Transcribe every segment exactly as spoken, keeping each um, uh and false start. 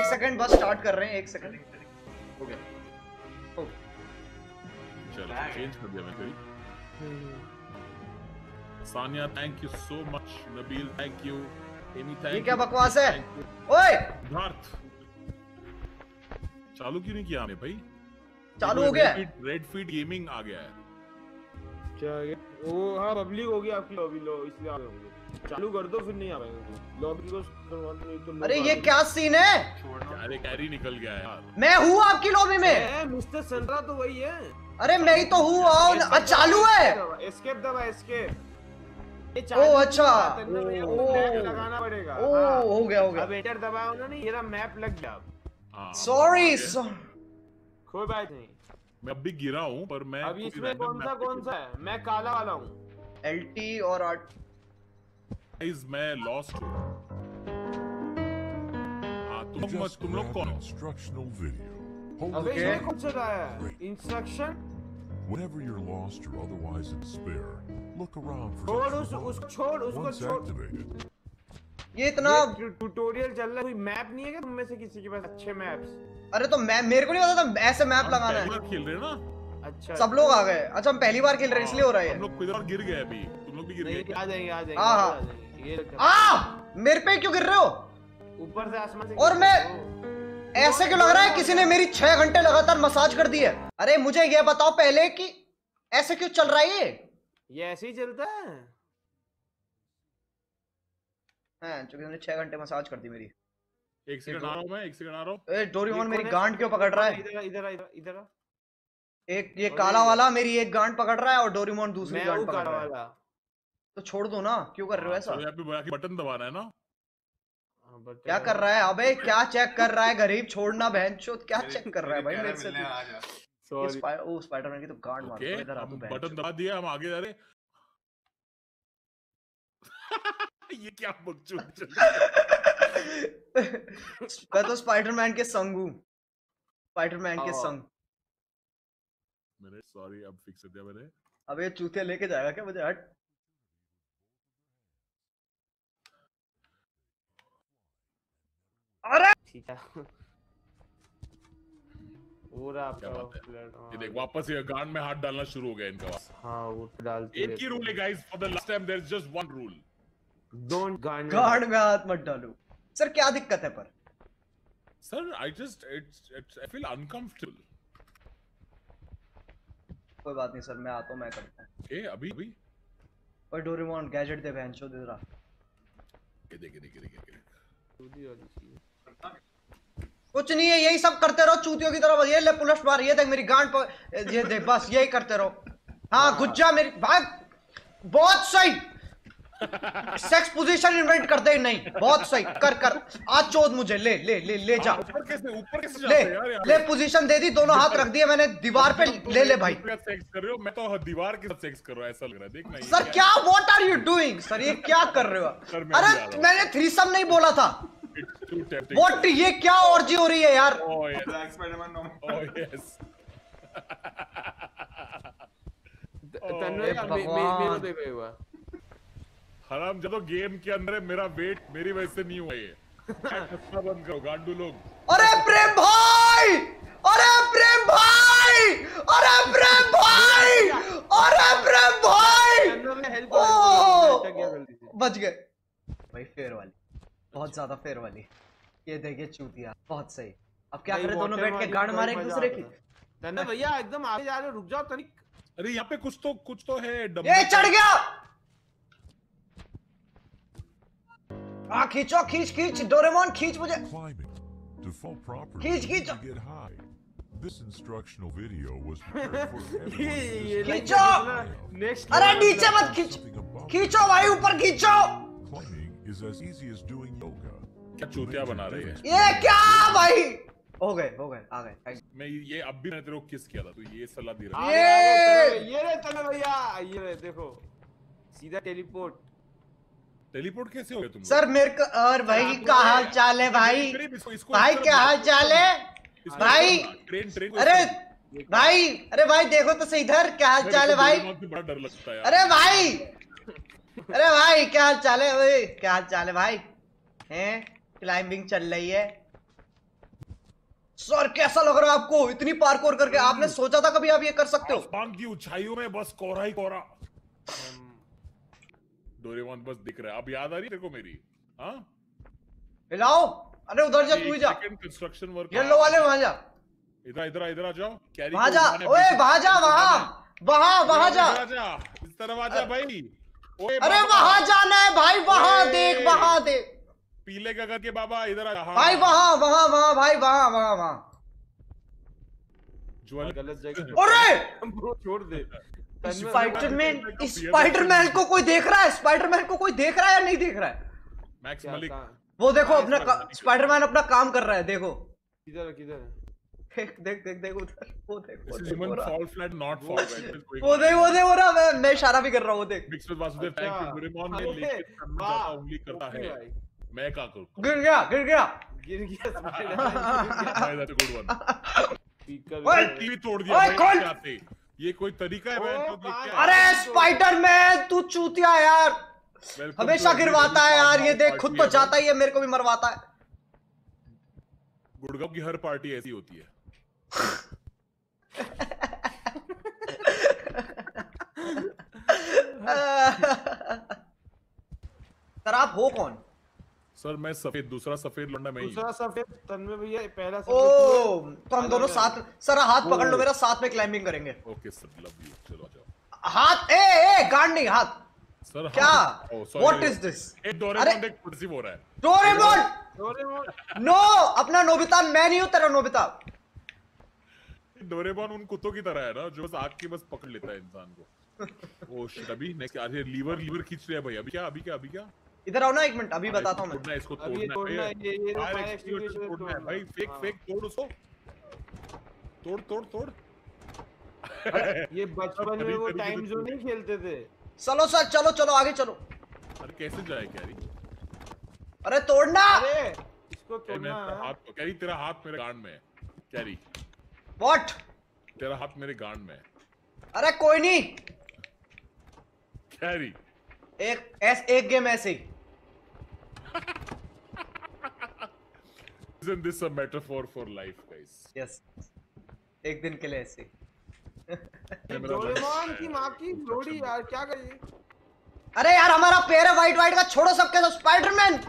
Second बस start कर रहे हैं, एक सेकंड हो गया। चलो चेंज कर दिया मैं कभी। Sania thank you so much, Nabeel thank you, Amy thank you. ये क्या बकवास है? ओए भारत चालू क्यों नहीं किया हमें भाई? चालू हो गया। रेड फीड गेमिंग आ गया है क्या आ गया? वो हाँ पब्लिक हो गया आपकी लॉबी, लो इसलिए आ गए। चालू कर दो फिर नहीं आ पाएंगे लॉबी को तो। अरे ये क्या सीन है? अरे कैरी निकल गया यार। मैं हूँ आपकी लॉबी में। मिस्टर संतरा तो वही है। अरे मैं ही तो हूँ। आओ चालू है। एस्केप दबा एस्केप। ओ अच्छा लगाना पड़ेगा। ओ हो गया हो गया। अब एंटर दबाओ ना, नहीं ये मैप लग गया। सॉरी कोई बात नहीं। मैं अब भी गिरा हूँ पर मैं अब इसमें कौन सा कौन सा है? मैं काला वाला हूँ। एलटी और आर्ट गाइस मैं लॉस्ट हूँ। हाँ तुम मत तुम लोग कौन हो? Instructional video. अबे ये कौन सा है? Instruction. Whenever you're lost or otherwise in despair, look around for छोड़ उस उसको छोड़ उसको छोड़। ये इतना ट्यूटोरियल चल रहा है, कोई मैप नहीं है क्या तुम में से किसी के पास अच्छे मैप्स? अरे तो मैं मेरे को नहीं पता था ऐसे मैप लगाना है। खेल रहे हैं ना। अच्छा सब लोग आ गए। अच्छा हम पहली बार खेल रहे हैं इसलिए हो रहा है। हम लोग किधर गिर गए अभी? तुम लोग भी गिर गए? आ जाएंगे आ जाएंगे हाँ आ जाएंगे। ये आ मेरे पे क्यों गिर रहे हो? ऊपर से आसमान से। और मैं ऐसे क्यों लग रहा है किसी ने मेरी छह घंटे लगातार मसाज कर दी है? अरे मुझे ये बताओ पहले कि ऐसे क्यों चल रहा है ये? ये ऐसे ही चलता है। हाँ क्योंकि उन्होंने छह घंटे मसाज कर दी मेरी। एक सेकंड आ रहा हूँ मैं, एक सेकंड आ रहा हूँ। ए डोरेमोन मेरी गांड क्यों पकड़ रहा है? इधर इधर इधर इधर। एक ये काला वाला मेरी एक गांड पकड़ रहा है और डोरेमोन दूसरी गांड पकड़ रहा है। तो छोड़ दो ना, क्यों कर रहे हो ऐसा? तो यहाँ पे बटन दबाना है ना। क्या कर रहा है? अबे क्या चेक कर रहा है गरीब? छोड़ना बहनचोद, क्या चेक कर रहा है भाई मेरे से? सॉरी ओ स्पाइडरमैन की तो गांड मार दो इधर आ तू। बटन दबा दिया, हम आगे जा रहे। ये क्या बकचोद चल रहा है? मैं तो स्पाइडरमैन के संग हूँ, स्पाइडरमैन के संग। मैंने सॉरी अब फिक्स कर दिया मैंने। अब ये चूतिया लेके जाएगा क्या मुझे? हट। अरे ठीक है पूरा क्या बात है? ये देख वापस ये गांड में हाथ डालना शुरू हो गया इनका। हाँ वो डालते एक ही रूल है guys, for the last time there is just one rule, don't गांड गांड में हाथ मत डालो। सर क्या दिक्कत है? पर sir I just it's it's I feel uncomfortable. कोई बात नहीं सर, मैं आता हूँ, मैं करता हूँ। ए अभी अभी ओए डोरेमोन गैजेट दे बहनचोद दे रहा। के दे के दे के दे के कुछ नहीं है, यही सब करते रहो चूतियों की तरह। ये ले पुलिस मार, ये देख मेरी गांड पर, ये देख बस यही करते रहो। हाँ गुज्जा मेरी भाई बहुत सही। सेक्स पोजीशन इन्वेंट कर दे। नहीं बहुत सही कर कर। आज चोद मुझे, ले ले ले ले जा। ऊपर कैसे ऊपर कैसे ले जाते हैं यार? ले पोजीशन दे दी, दोनों हाथ रख दिए मैंने दीवार पे। ले ले भाई। सेक्स कर रहे हो, मैं तो दीवार के साथ सेक्स कर रहा हूं ऐसा लग रहा है। देखना सर क्या what are you doing? Sir ये क्या कर रहे हो? अरे मैंने थ्रीसम नहीं बोला था। व्हाट ये क्या ऑर्जी हो रही है यार? Oh yes Spiderman, oh yes. Tanmay मेरे पे गए हुआ हराम जब तो गेम के अंदर है, मेरा वेट मेरी वजह से नहीं हुआ ये। बंद करो गांडू लोग। अरे प्रेम भाई, अरे प्रेम भाई, अरे प्रेम भाई, अरे प्रेम भाई। ओ बच गए भाई। फेयर वाली, बहुत ज्यादा फेयर वाली। ये देखिए चूतिया, बहुत सही। अब क्या करें? दोनों बैठ के गांड मारे एक दूसरे की। तन्मय भैया एकदम आगे जा रहे हो, रुक जाओ तनिक। अरे यहाँ पे कुछ तो कुछ तो है। ये चढ़ गया। हाँ खींचो, खींच खींच डोरेमोन खींच मुझे। खींच खींच। This instructional video was prepared for everyone. खींचो। अरे नीचे मत खींच, खींचो भाई ऊपर खींचो। Climbing is as easy as doing yoga. क्या चूतिया बना रहे हैं? ये क्या भाई? हो गए हो गए आ गए। मैं ये अब भी मैंने तेरे को किस किया था, तू ये सलाह दे रहा है। ये ये रे तन्मय भैया, ये रे देखो सीधा टेलीपोर्ट। टेलीपोर्ट कैसे हो गए तुम? सर मेरे को और भाई क्या हाल चाल है भाई? भाई क्या हाल चाल है भाई? अरे भाई, अरे भाई देखो तो सही इधर, क्या हाल चाल है भाई? बड़ा डर लगता है। अरे भाई, अरे भाई क्या हाल चाल है? क्या हाल चाल है भाई? हैं क्लाइंबिंग चल रही है, सर कैसा लग रहा है आपको इतनी पार्कोर करके? आपने सोचा था कभी आप ये कर सकते हो? आसमान की ऊंचाइयों में बस कोहरा ही कोहरा। डोरेमोन बस दिख रहा है। अब याद आ रही है तेरे को मेरी? हाँ हिलाओ। अरे उधर जा, तू ही जा। कंस्ट्रक्शन वर्क येलो वाले वहां जा। इधर इधर इधर आ जाओ। कैरी वहां जा। ओए वहां जा, वहां वहां वहां जा। इस तरफ आ जा भाई। अरे वहां जाना है भाई, वहां देख, वहां देख। पीले गगन के बाबा इधर आ भाई, वहां वहां वहां भाई, वहां वहां वहां। ज्वेल गलत जगह। अरे छोड़ दे। स्पाइडरमैन, स्पाइडरमैन को कोई देख रहा है? स्पाइडरमैन को कोई देख रहा है या नहीं देख रहा है? मैक्स मलिक वो देखो अपना स्पाइडरमैन अपना काम कर रहा है। देखो किधर किधर देख देख देख देख उधर। वो देख वो देख human fall flat not fall back. वो देख वो देख वो रहा। मैं मैं इशारा भी कर रहा हूं। वो देख mix with Vasudev. Thank you Doraemon ने लेकिन ज्यादा उंगली करता है। मैं क्या करूं? गिर गया गिर गया गिर गया Spiderman. That's a good one. Speaker ओए टीवी तोड़ दिया ओए, भाई खोल। जाते। ये कोई तरीका है मैं तो देख के। अरे स्पाइडरमैन तू चूतिया यार, हमेशा गिरवाता है यार। ये देख खुद तो जाता ही है, मेरे को भी मरवाता है। गुड़गांव की हर पार्टी ऐसी होती है। सर आप हो कौन? सर मैं सफेद, दूसरा सफेद लौंडा मैं ही। दूसरा सफेद तन्मय भैया, पहला ओ सफेद। तो हम दोनों साथ। सर हाथ पकड़ लो मेरा, साथ में क्लाइंबिंग करेंगे। Okay sir, love you. चलो आ जाओ। हाथ ए ए गांड नहीं, हाथ। सर क्या? हाथ। What is this? एक डोरेमोन एक कुर्सी हो रहा है। डोरेमोन डोरेमोन नो, अपना नोबिता। मैं नहीं हूं तेरा नोबिता। डोरेमोन उन कुत्तों की तरह है ना जो बस आग की बस पकड़ लेता है इंसान को। ओ शिट, अभी नेक्स्ट अरे लीवर लीवर खींच रहे हैं भाई। अभी क्या अभी क्या अभी क्या? इधर आओ ना एक मिनट, अभी बताता हूं मैं। तोड़ना है इसको, अब ये तोड़ना है। तोड़ना है, ये ये फायर फायर एक्सटिंग्विशर एक्सटिंग्विशर तोड़ना है भाई। फेक हाँ। फेक तोड़ उसको। तोड़ तोड़ तोड़। ये बचपन में वो टाइम जो नहीं खेलते थे। चलो सर, चलो चलो आगे चलो। अरे कैसे जाए कैरी? अरे तोड़ना। अरे इसको कैरी, तोड़ना मैं है। हाथ कैरी, तेरा हाथ मेरे गांड में है कैरी। व्हाट? तेरा हाथ मेरे गांड में है अरे कोई नहीं, कैरी। एक ऐस, एक गेम ऐसे ही। Isn't this a metaphor for life, guys? Yes, एक दिन के लिए ऐसे ही। डोरेमोन की माँ की लोड़ी यार, क्या करिए? अरे यार हमारा पैर है वाइट वाइट का, छोड़ो सबके। तो स्पाइडरमैन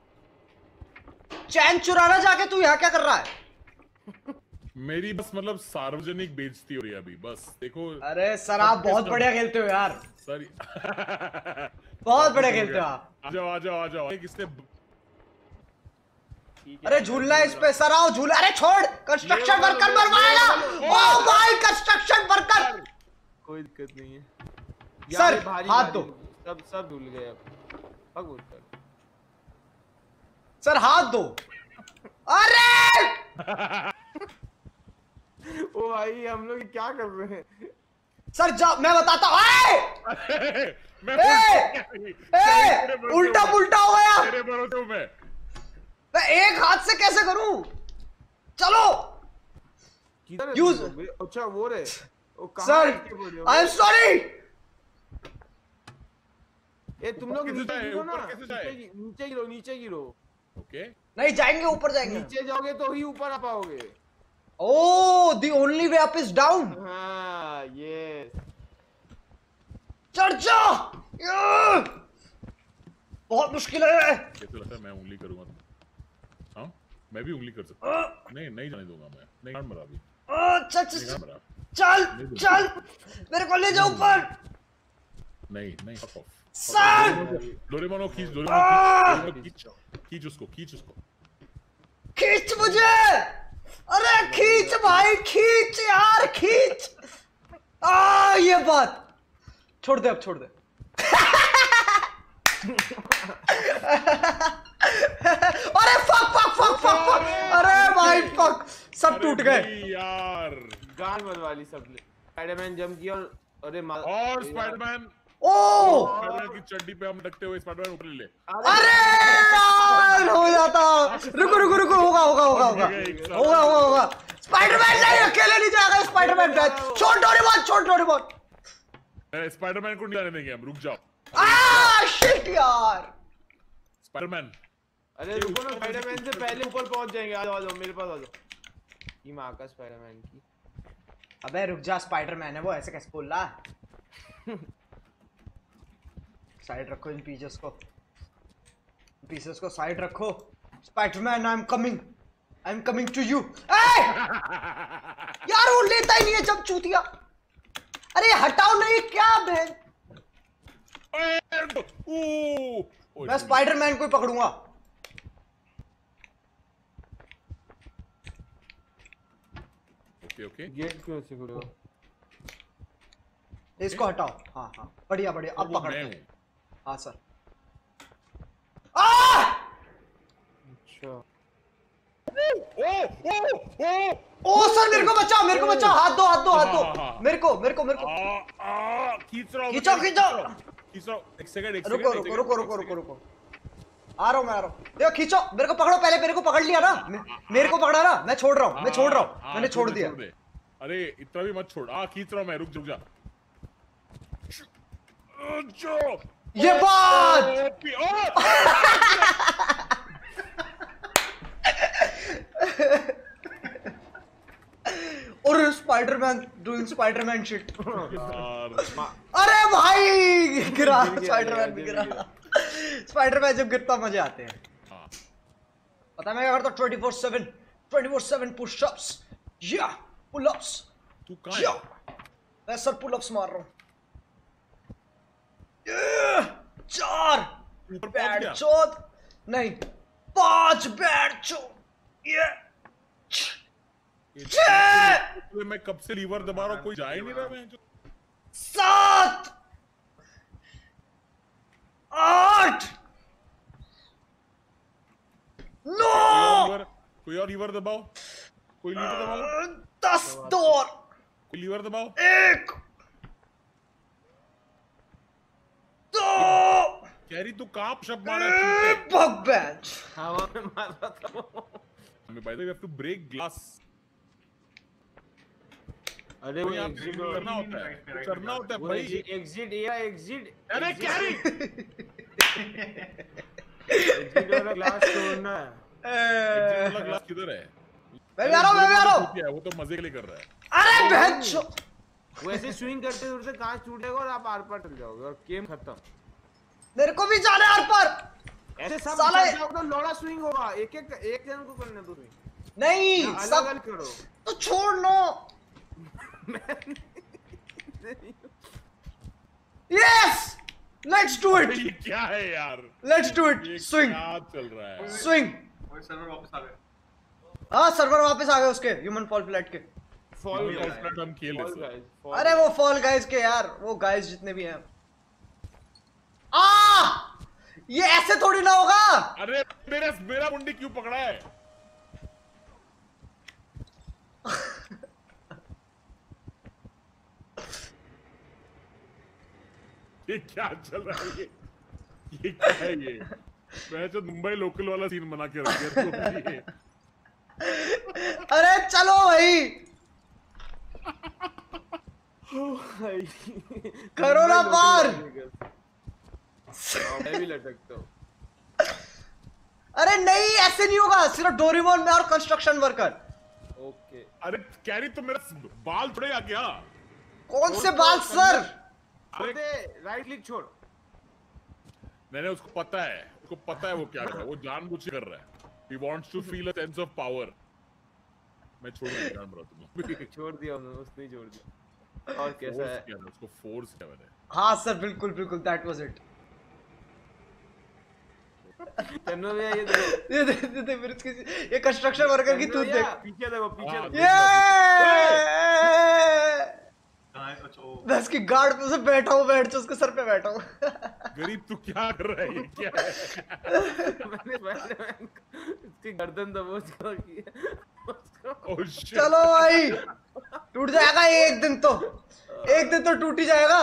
चैन चुराना जाके तू यहाँ क्या कर रहा है? मेरी बस मतलब सार्वजनिक बेइज्जती हो रही है अभी, बस देखो। अरे सर आप बहुत बढ़िया खेलते हो यार, सर बहुत बढ़िया खेलते हो आप। आ जाओ आ जाओ आ जाओ। किसने? अरे झूलना है इस पे सर, आओ झूला। अरे छोड़, कंस्ट्रक्शन वर्कर मरवाएगा। ओ भाई कंस्ट्रक्शन वर्कर। कोई दिक्कत नहीं है सर, यार, भारी हाथ भारी, दो। सब सब धुल गए अब। अब उठकर सर हाथ दो। अरे ओ भाई हम लोग क्या कर रहे हैं? सर जा, मैं बताता हूँ। मैं ए, उल्टा पुल्टा हो गया। तेरे भरोसे हूं मैं। मैं एक हाथ से कैसे करूं? चलो किधर है यूज। तुम लोग? अच्छा वो रे, वो कहां सर रखे पड़े हो? I am sorry. ए तुम लोग कैसे नीचे जाए? गिरो ना, ऊपर कैसे जाए? नीचे गि- नीचे गिरो, नीचे गिरो। ओके नहीं जाएंगे, ऊपर जाएंगे। नीचे जाओगे तो ही ऊपर आ पाओगे। Oh the only way up is down. हाँ यस। चढ़ जा। या! बहुत मुश्किल है। कैसे लगता है मैं उंगली करूंगा तो? हाँ मैं भी उंगली कर सकता हूँ। नहीं नहीं जाने दूंगा मैं। नहीं गांड मरा अभी। चल नहीं चल गांड मरा। चल चल, मेरे को ले जाओ ऊपर। नहीं नहीं fuck off। सर डोरेमोन को खींच, डोरेमोन को खींच, खींच उसको, खींच उसको। खींच मुझे। अरे खींच भाई, खींच यार, खींच। आ ये बात छोड़ दे, अब छोड़ दे। अरे fuck fuck fuck fuck fuck. अरे भाई फक, सब टूट गए यार। गांड मरवा ली सबने। स्पाइडरमैन जंप किया और अरे मा... और स्पाइडरमैन ओ स्पाइडरमैन की चड्डी पे हम लगते हुए स्पाइडरमैन ऊपर ले ले। अरे यार हो जाता। रुको रुको रुको, होगा होगा होगा होगा होगा होगा होगा। स्पाइडरमैन नहीं, अकेले नहीं जाएगा स्पाइडरमैन। छोड़ डोरेमोन, छोड़ डोरेमोन। स्पाइडरमैन को नहीं जाने देंगे हम, रुक जाओ। आ शिट यार। स्पाइडरमैन अरे रुको ना, स्पाइडरमैन से पहले ऊपर पहुंच जाएंगे। आ जाओ आ जाओ, मेरे पास आ जाओ। की माँ का स्पाइडरमैन की। अबे रुक जा, स्पाइडरमैन है वो, ऐसे कैसे बोल रहा? साइड रखो इन पीसेस को, पीसेस को साइड रखो। Spiderman I am coming, I am coming to you. यार वो लेता ही नहीं है जब चूतिया। अरे हटाओ नहीं क्या बहन। मैं स्पाइडरमैन को ही पकड़ूंगा। ओके ओके गेट क्यों से खुलेगा? इसको हटाओ। हाँ हाँ बढ़िया बढ़िया, अब वो पकड़ते मैं हैं। हूँ। हाँ सर। आ! अच्छा ओ ओ ओ ओ सर मेरे को बचाओ, मेरे को बचाओ, हाथ दो हाथ दो हाथ हाँ, दो। हाँ। मेरे को मेरे को मेरे को आ आ खींच रहा हूँ, खींचो, खींच खींचो। रहा हूँ, खींच रहा हूँ। एक सेकंड एक रुको सेकंड रुको रुको रुको रुको रुको आ रहा हूँ मैं, आ रहा हूँ। देखो खींचो, मेरे को पकड़ो पहले। मेरे को पकड़ लिया ना, मे- मेरे को पकड़ा ना, मैं छोड़ रहा हूँ, मैं छोड़ रहा हूँ, मैंने छोड़ दिया। अरे इतना भी मत छोड़। आ खींच रहा हूँ मैं, रुक रुक जा। जो ये बात और स्पाइडरमैन डूइंग स्पाइडरमैन शिट। अरे भाई गिरा, स्पाइडरमैन भी गिरा। स्पाइडरमैन जब गिरता मजे आते हैं। पता है मैं क्या करता हूँ? Twenty four seven twenty four seven pushups या पुलअप्स। तू कहाँ या है? मैं सर पुलअप्स मार रहा हूँ। चार ऊपर पहुंच बैड गया? चौथ नहीं, पांच बैड चौथ। ये छह, मैं कब से लीवर दबा रहा हूँ, कोई जा ही नहीं रहा। मैं जो सात, आठ, नौ, लीवर, कोई और लीवर दबाओ, कोई लीवर दबाओ, दस, दो और कोई लीवर दबाओ। एक, दो, कैरी तू कहाँ शब मारा है? बग बेंच। हवा में मार रहा था वो। हमें by the way we have to break glass। अरे वो यहाँ एग्जिट करना होता है, करना होता है वो भाई। एग्जिट या एग्जिट अरे कैरी एग्जिट वाला ग्लास तोड़ना है। एग्जिट वाला ग्लास किधर है? मैं भी आ रहा हूँ, मैं भी आ रहा हूँ। वो तो मजे के लिए कर रहा है। अरे बेंच। वो ऐसे स्विंग करते उड़ते कांच टूटेगा और आप आर पार चल जाओगे और गेम खत्म। मेरे को भी जाना है आर पार। ऐसे सब साला- चल जाओगे तो लौड़ा स्विंग होगा। एक एक एक जन को करने दो स्विंग। नहीं अलग सब अलग करो। तो छोड़ लो। यस लेट्स डू इट, ये क्या है यार? Let's do it. ये स्विंग क्या चल रहा है? स्विंग। सर्वर वापस आ गए। हाँ सर्वर वापस आ गए उसके, ह्यूमन फॉल फ्लैट के। फॉल Human Fall Flat हम खेल रहे थे। अरे वो फॉल गाइस के यार, वो गाइस जितने भी हैं। आ ये ऐसे थोड़ी ना होगा। अरे मेरा मेरा मुंडी क्यों पकड़ा है? ये क्या चल रहा है? ये ये क्या है ये? मैं तो मुंबई लोकल वाला सीन बना के रख दिया तो ये। अरे चलो भाई करो ना पार। मैं भी लटकता हूँ। अरे नहीं ऐसे नहीं होगा, सिर्फ डोरेमोन में और कंस्ट्रक्शन वर्कर। ओके अरे कैरी तो मेरा बाल थोड़े आ गया। कौन से बाल सर? छोड़ दे, राइट क्लिक छोड़। मैंने उसको पता है, उसको पता है वो क्या कर रहा है। वो जानबूझ के कर रहा है। He wants to feel a sense of power। मैं छोड़ नहीं जान रहा तुम्हें। छोड़ दिया हमने, उसने ही छोड़ दिया। और कैसा Force है? किया था, उसको फोर्स किया मैंने। हाँ सर बिल्कुल बिल्कुल, दैट वाज इट। चन्नो भैया ये देखो, ये दे दे दे फिर इसकी ये कंस्ट्रक्शन वर्कर की चन्नो तूत भैया, देख। पीछे देखो पीछे हाँ, देखो। ये कहाँ है? अच्छा ओ मैं उसकी गार्ड पे से बैठा हूँ, बैठ जा उसके सर पे बैठा हूँ। गरीब तू क्या कर रहा है? ये क्या है? मैंने स्पाइडरमैन को इसकी गर्दन दबोच कर की है। उसको- Oh shit। चलो भाई टूट जाएगा एक दिन तो, एक दिन तो टूट ही जाएगा।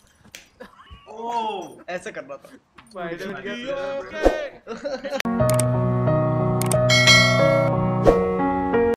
ओ ऐसे करना था। Spiderman Okay।